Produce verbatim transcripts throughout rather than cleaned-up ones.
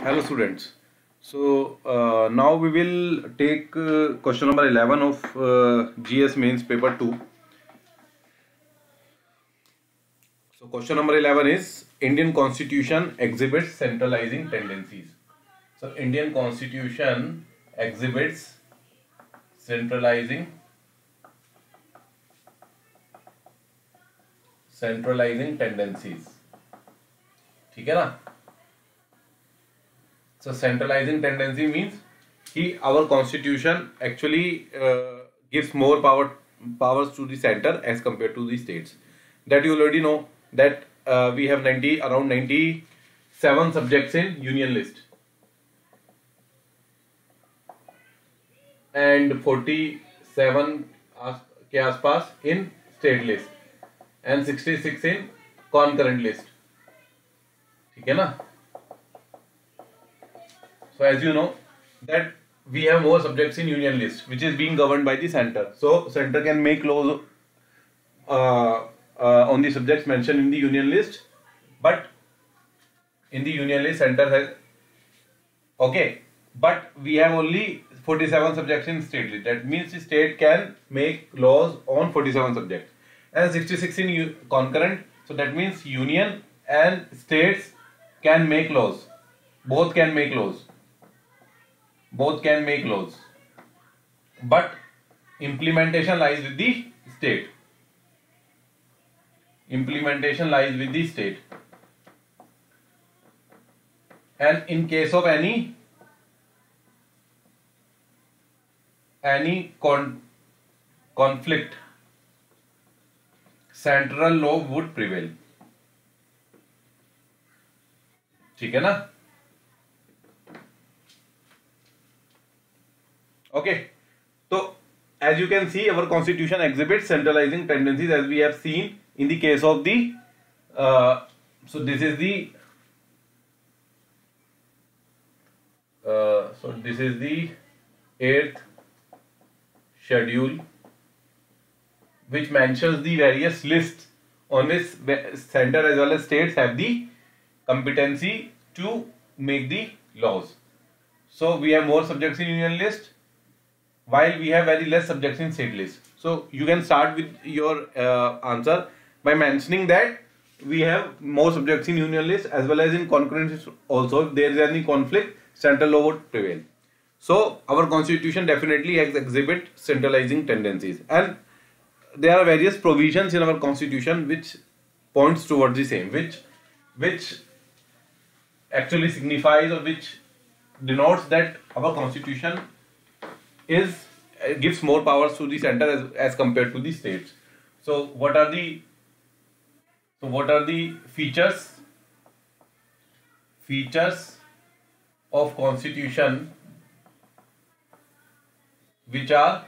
Hello students. So uh, now we will take uh, question number eleven of uh, G S Mains paper two. So question number eleven is Indian Constitution exhibits centralizing tendencies. So Indian Constitution exhibits centralizing centralizing tendencies. ठीक है ना? So centralizing tendency means कि our constitution actually uh, gives more power powers to the center as compared to the states. That you already know that uh, we have ninety around ninety-seven subjects in union list and forty-seven के आसपास in state list and sixty-six in concurrent list. ठीक है ना? So as you know that we have more subjects in union list which is being governed by the center. So center can make laws uh, uh, on the subjects mentioned in the union list, but in the union list center has okay, but we have only forty-seven subjects in state list. That means the state can make laws on forty-seven subjects and sixty-six in concurrent. So that means union and states can make laws. Both can make laws. Both can make laws, but implementation lies with the state. Implementation lies with the state. And in case of any any con conflict, central law would prevail. ठीक है ना? Okay, so as you can see, our constitution exhibits centralizing tendencies, as we have seen in the case of the uh, so this is the uh, so this is the eighth schedule, which mentions the various lists on which center as well as states have the competency to make the laws. So we have more subjects in union list, while we have very less subjects in state list. So you can start with your uh, answer by mentioning that we have more subjects in union list as well as in concurrent list also. If there is any conflict, central law would prevail. So our constitution definitely has exhibit centralizing tendencies, and there are various provisions in our constitution which points towards the same, which which actually signifies or which denotes that our constitution is uh, gives more powers to the center as, as compared to the states. So what are the so what are the features features of constitution which are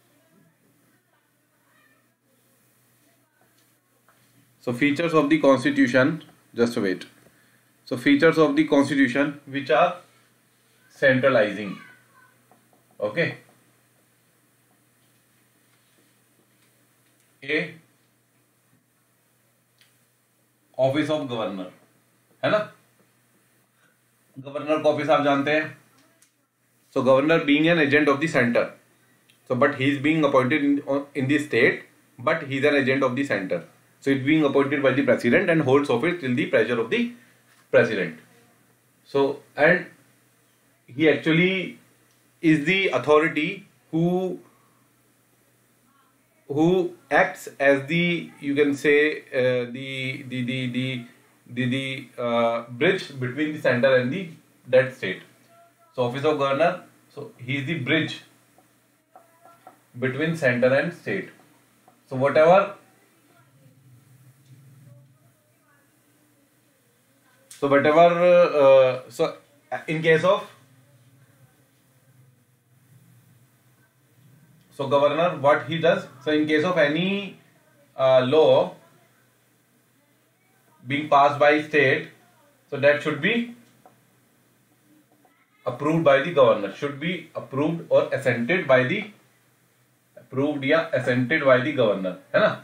so features of the constitution just wait so features of the constitution which are centralizing. Okay, a office of governor है ना, governor का office आप जानते हैं. So governor being an agent of the centre, so but he is being appointed in the state, but he is an agent of the centre. So it being appointed by the president and holds office till the pleasure of the president. So and he actually is the authority who who acts as the, you can say, uh, the the the the the, the uh, bridge between the center and the that state. So office of governor, so he is the bridge between center and state. So whatever so whatever uh, so in case of So governor, what he does, so in case of any uh, law being passed by state, so that should be approved by the governor, should be approved or assented by the approved या assented by the governor, है ना.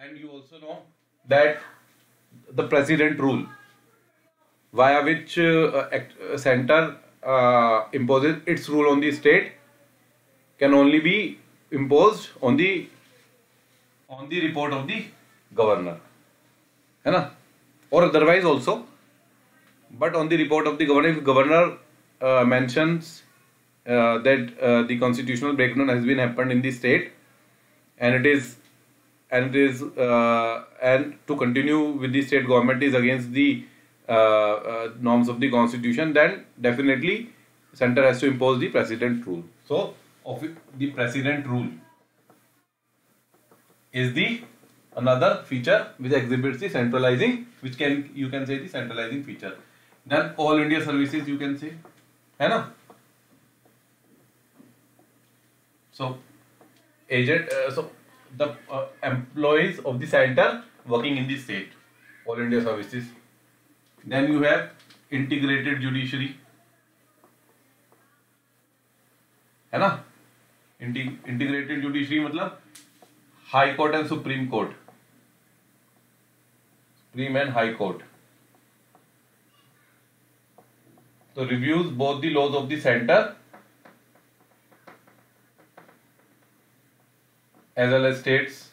and you also know that the president rule, via which uh, act, uh, center uh, imposes its rule on the state, can only be imposed on the on the report of the governor, है ना, or otherwise also, but on the report of the governor. If governor uh, mentions uh, that uh, the constitutional breakdown has been happened in the state, and it is and it is uh, and to continue with the state government is against the uh, uh, norms of the constitution, then definitely center has to impose the president rule. So of it, the president rule is the another feature which exhibits the centralizing, which can you can say the centralizing feature. Then all India services you can say, है ना. So agent, uh, so the uh, employees of the center working in the state, all India services. Then you have integrated judiciary, है ना. Inti- integrated judiciary मतलब High Court and Supreme Court, Supreme and High Court. So reviews both the laws of the center as well as states.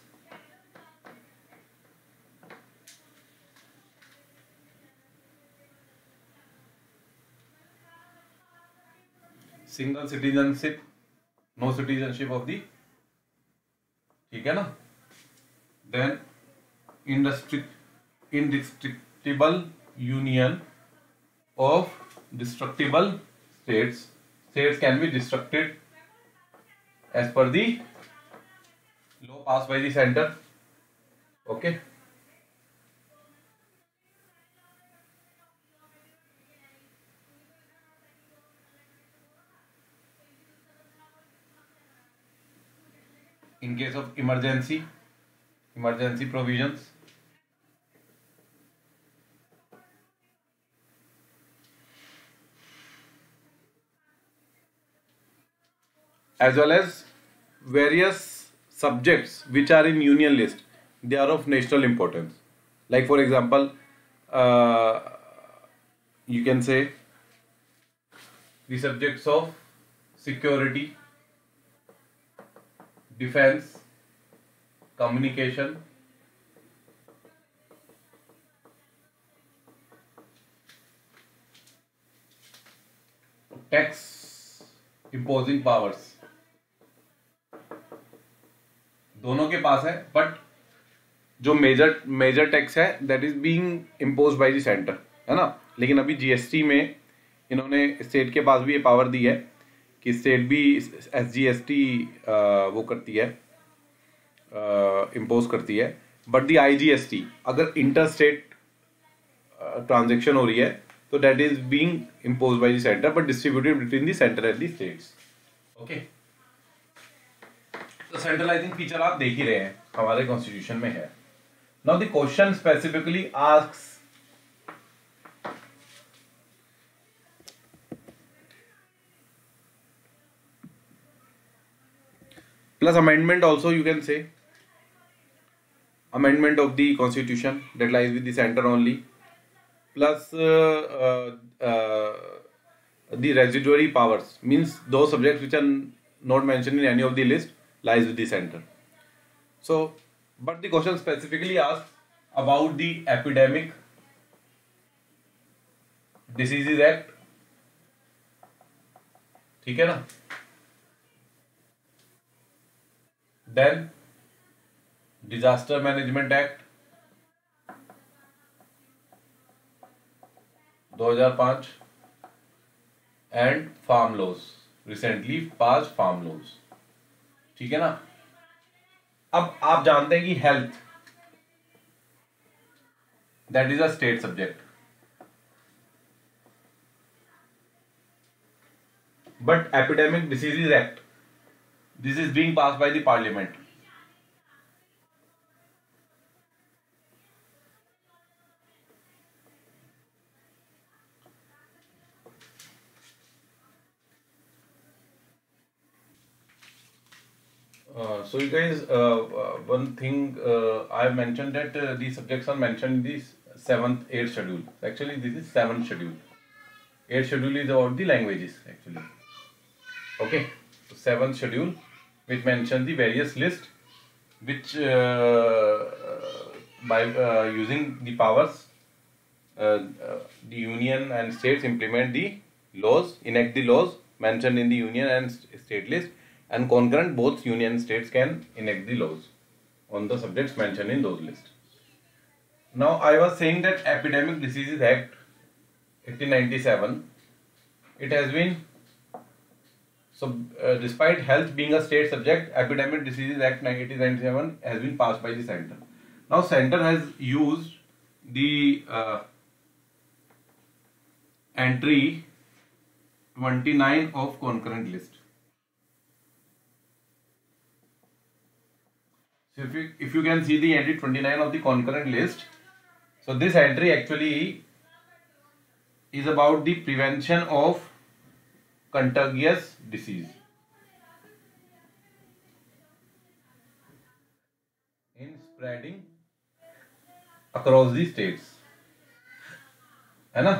Single citizenship, no citizenship of the, ठीक है ना. Then indestruct- indestructible union of destructible states. States can be destructed as per the law passed by the center. Okay. In case of emergency, emergency provisions. As well as various subjects which are in union list, they are of national importance. Like for example, uh, you can say the subjects of security, defense, communication, tax imposing powers, दोनों के पास है, but जो major major tax है that is being imposed by the centre, है ना. लेकिन अभी GST में इन्होंने स्टेट के पास भी ये पावर दी है कि स्टेट भी एस जी एस टी वो करती है, इम्पोज करती है. But the I G S T अगर इंटर स्टेट ट्रांजेक्शन हो रही है तो that is being impose by the centre but distributed between the centre and the states. Okay. तो सेंट्रलाइजिंग फीचर आप देख ही रहे हैं हमारे कॉन्स्टिट्यूशन में है. Now the question specifically asks plus amendment also, you can say amendment of the constitution that lies with the center only, plus uh, uh, uh, the residuary powers, means those subjects which are not mentioned in any of the list lies with the center. So but the question specifically asks about the epidemic diseases act, ठीक है ना. Then disaster management act दो हज़ार पाँच and farm laws, recently passed farm laws, ठीक है ना. अब आप जानते हैं कि health that is a state subject, but epidemic diseases act this is being passed by the parliament. Uh, so you guys, uh, uh, one thing uh, I have mentioned that uh, these subjects are mentioned in the seventh, eighth schedule. Actually, this is seventh schedule. Eighth schedule is about the languages actually. Okay, so seventh schedule, which mentions the various list, which uh, by uh, using the powers, uh, uh, the union and states implement the laws, enact the laws mentioned in the union and st- state list, and concurrent both union and states can enact the laws on the subjects mentioned in those lists. Now I was saying that Epidemic Diseases Act eighteen ninety-seven, it has been so uh, despite health being a state subject, Epidemic Diseases Act eighteen ninety-seven has been passed by the center. Now center has used the uh, entry twenty-nine of concurrent list. So if you if you can see the entry twenty-nine of the concurrent list, so this entry actually is about the prevention of contagious disease in spreading across the states, है ना?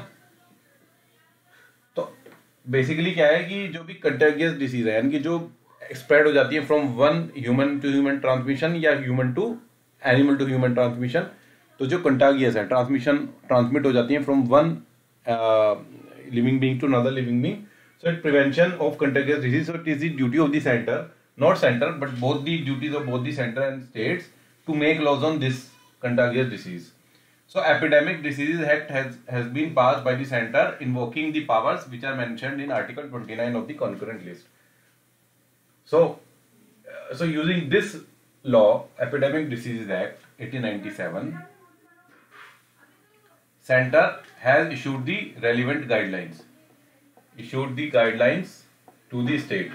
तो basically क्या है कि जो भी कंटेगियस disease है, यानी कि जो स्प्रेड हो जाती है from one human to human transmission या human to animal to human transmission, तो जो कंटागियस है ट्रांसमिशन ट्रांसमिट हो जाती है from one living being to another living being. So it prevention of contagious disease. So it is the duty of the center, not center, but both the duties of both the center and states to make laws on this contagious disease. So Epidemic Diseases Act has, has been passed by the center, invoking the powers which are mentioned in Article twenty-nine of the concurrent list. So, uh, so using this law, Epidemic Diseases Act eighteen ninety-seven, center has issued the relevant guidelines. Issued the guidelines to the state.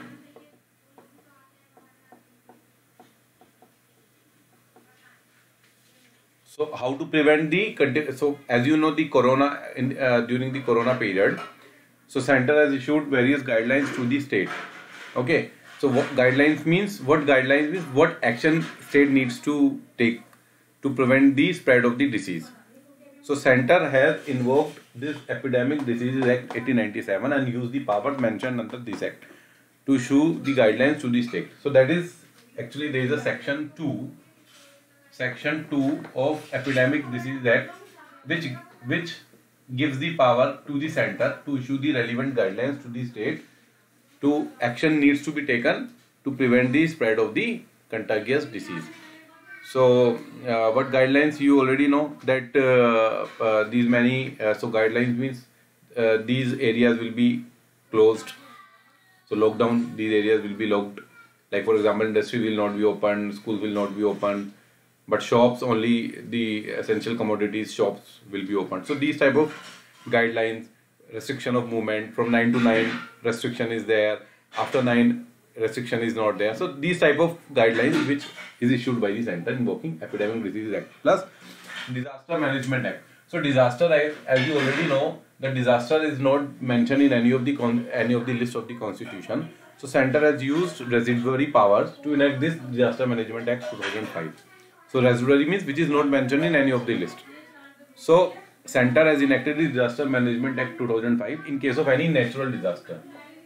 So how to prevent the, so as you know the corona in uh, during the corona period, so center has issued various guidelines to the state. Okay, so what guidelines means, what guidelines means what action state needs to take to prevent the spread of the disease. So center has invoked this Epidemic Diseases Act eighteen ninety-seven and used the power mentioned under this act to issue the guidelines to the state. So that is actually there is a section two, section two of Epidemic Diseases Act, which which gives the power to the center to issue the relevant guidelines to the state to action needs to be taken to prevent the spread of the contagious disease. So uh, what guidelines you already know that uh, uh, these many uh, so guidelines means uh, these areas will be closed, so lockdown, these areas will be locked, like for example industry will not be open, schools will not be open, but shops only, the essential commodities shops will be open. So these type of guidelines, restriction of movement from nine to nine restriction is there, after nine restriction is not there. So these type of guidelines which is issued by the center invoking Epidemic Diseases Act plus Disaster Management Act. So disaster, as you already know, the disaster is not mentioned in any of the con any of the list of the constitution. So center has used residuary powers to enact this Disaster Management Act two thousand five. So residuary means which is not mentioned in any of the list. So center has enacted the Disaster Management Act two thousand five in case of any natural disaster.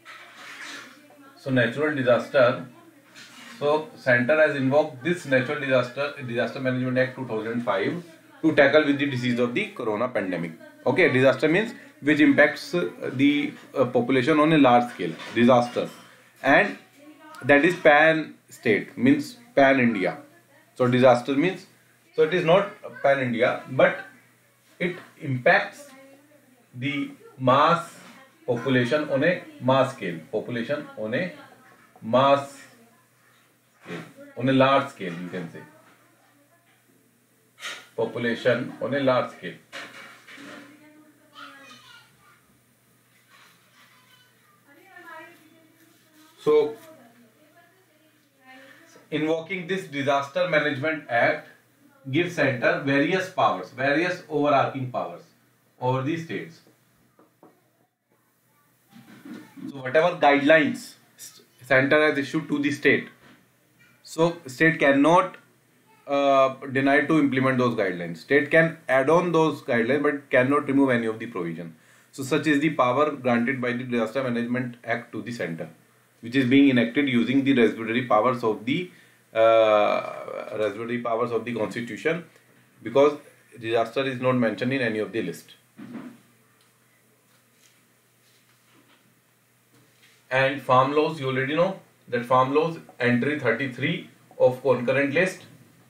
So natural disaster, so center has invoked this natural disaster disaster management act two thousand five to tackle with the disease of the corona pandemic. Okay, disaster means which impacts the uh, population on a large scale, disaster, and that is pan state, means pan India. So disaster means, so it is not pan India, but it impacts the mass population on a mass scale, population on a mass scale, on a large scale, you can say, population on a large scale. So invoking this Disaster Management Act gives center various powers, various overarching powers over the states. So whatever guidelines center has issued to the state, So state cannot uh, deny to implement those guidelines. State can add on those guidelines but cannot remove any of the provision. So such is the power granted by the Disaster Management Act to the center, which is being enacted using the regulatory powers of the uh, regulatory powers of the Constitution, because disaster is not mentioned in any of the list. And farm laws, you already know that farm laws entry thirty-three of concurrent list.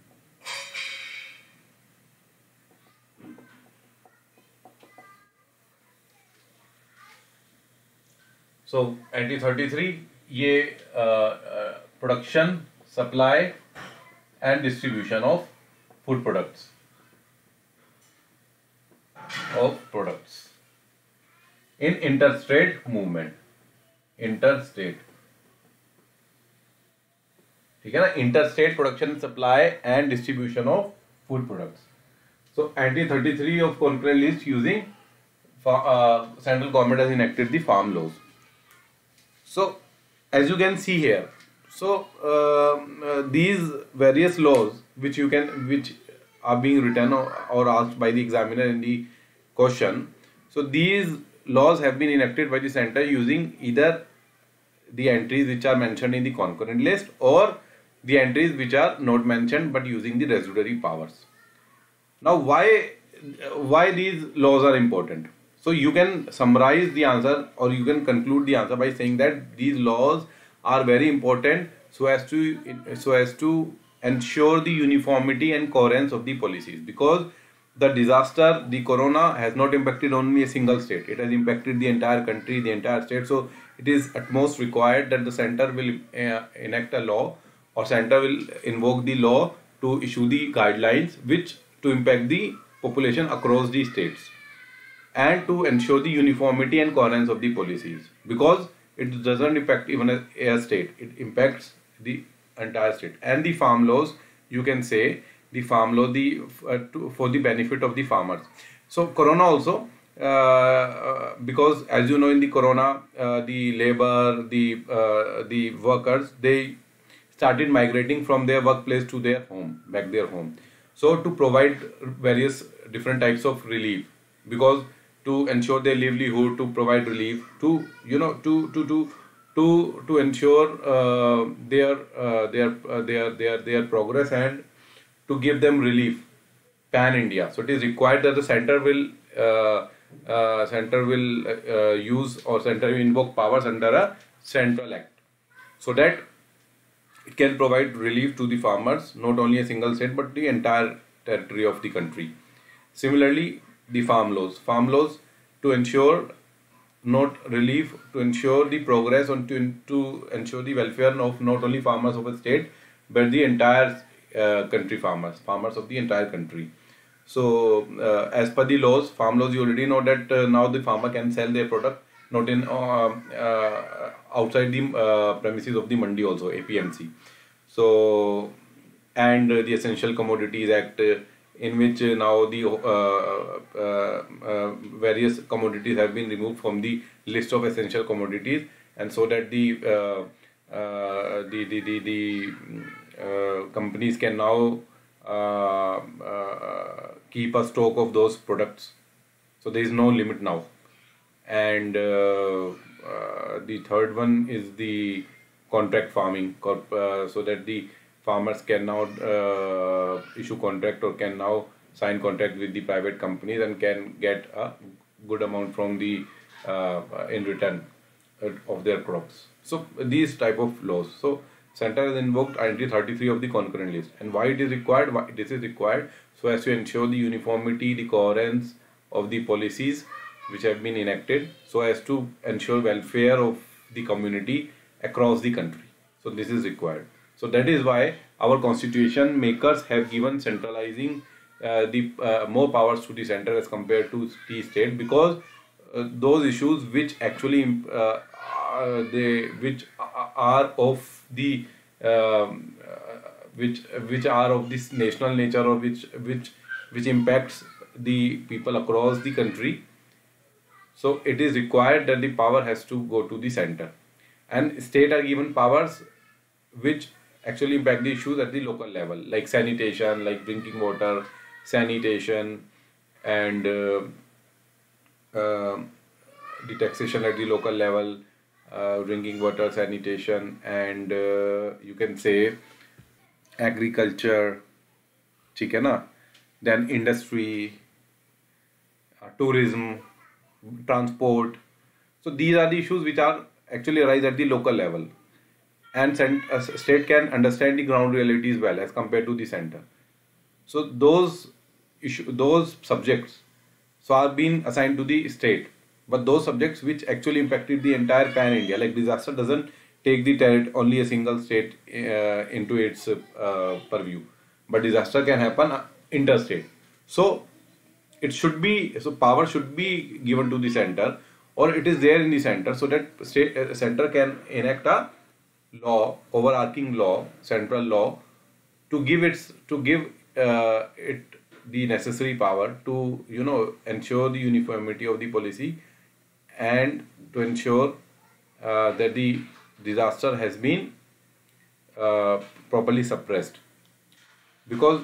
So entry thirty-three, ये uh, uh, production, supply and distribution of food products of products in interstate movement. Interstate, ठीक है ना, interstate production, supply and distribution of food products. So entry thirty-three of concurrent list using uh, central government has enacted the farm laws. So as you can see here, so uh, uh, these various laws which you can which are being written or, or asked by the examiner in the question, so these laws have been enacted by the center using either the entries which are mentioned in the concurrent list or the entries which are not mentioned but using the regulatory powers. Now why why these laws are important? So you can summarize the answer or you can conclude the answer by saying that these laws are very important so as to so as to ensure the uniformity and coherence of the policies, because the disaster, the corona, has not impacted only a single state. It has impacted the entire country, the entire state. So it is at most required that the center will uh, enact a law, or center will invoke the law to issue the guidelines which to impact the population across the states, and to ensure the uniformity and coherence of the policies, because it doesn't impact even a, a state, it impacts the entire state. And the farm laws, you can say the farm law the uh, to, for the benefit of the farmers. So corona also, uh, uh, because as you know, in the corona, uh, the labor, the uh, the workers, they started migrating from their workplace to their home, back their home. So to provide various different types of relief, because to ensure their livelihood, to provide relief, to you know, to to to to to ensure uh, their uh, their uh, their their their progress, and to give them relief pan India. So it is required that the center will uh, uh, center will uh, use or center will invoke powers under a central act, so that it can provide relief to the farmers, not only a single state but the entire territory of the country. Similarly, the farm laws. Farm laws to ensure not relief, to ensure the progress, and to, to ensure the welfare of not only farmers of a state but the entire uh, country farmers, farmers of the entire country. So uh, as per the laws, farm laws, you already know that uh, now the farmer can sell their product not in uh, uh, outside the uh, premises of the mandi also, A P M C. So and uh, the Essential Commodities Act, uh, in which uh, now the uh, uh, uh, various commodities have been removed from the list of essential commodities, and so that the uh, uh, the the the, the uh, companies can now uh, uh, keep a stock of those products. So there is no limit now. And uh, uh, the third one is the contract farming, corp uh, so that the farmers can now uh, issue contract or can now sign contract with the private companies and can get a good amount from the uh, in return of their crops. So these type of laws. So center has invoked entry thirty-three of the concurrent list. And why it is required? Why this is required? So as to ensure the uniformity, the coherence of the policies which have been enacted, so as to ensure welfare of the community across the country. So this is required. So that is why our constitution makers have given centralizing uh, the uh, more powers to the center as compared to the state, because uh, those issues which actually uh, uh, they which are of the um, uh, which which are of this national nature, or which which which impacts the people across the country. So it is required that the power has to go to the center, and state are given powers which actually impact the issues at the local level, like sanitation, like drinking water, sanitation, and uh, uh, the taxation at the local level, uh, drinking water, sanitation, and uh, you can say agriculture, ठीक है ना? Then industry, uh, tourism, transport. So these are the issues which are actually arise at the local level, and cent- uh, state can understand the ground realities well as compared to the center. So those issue, those subjects, so are being assigned to the state. But those subjects which actually impacted the entire pan India, like disaster, doesn't take the terri only a single state uh, into its uh, purview, but disaster can happen uh, interstate. So it should be, so power should be given to the center, or it is there in the center, so that state uh, center can enact a law, overarching law, central law, to give its to give uh, it the necessary power to, you know, ensure the uniformity of the policy, and to ensure uh, that the disaster has been uh, properly suppressed. Because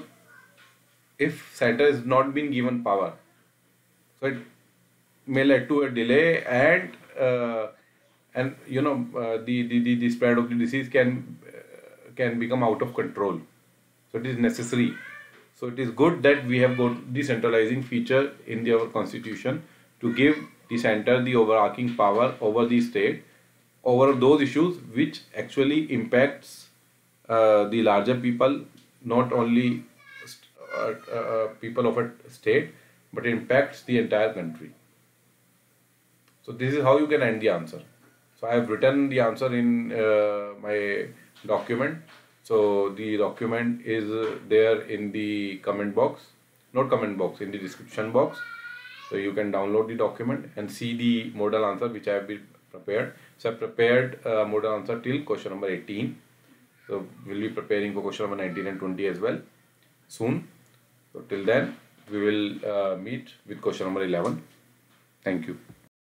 if center is not been given power, so it may lead to a delay, and uh, and you know uh, the, the the the spread of the disease can uh, can become out of control. So it is necessary. So it is good that we have got decentralizing feature in the, our constitution, to give the center the overarching power over the state, over those issues which actually impacts uh, the larger people, not only uh, uh, people of a state, but it impacts the entire country. So this is how you can end the answer. So I have written the answer in uh, my document. So the document is uh, there in the comment box, not comment box, in the description box. So you can download the document and see the model answer which I have been prepared. So I prepared uh, model answer till question number eighteen. So we'll be preparing for question number nineteen and twenty as well soon. So till then we will uh, meet with question number eleven. Thank you.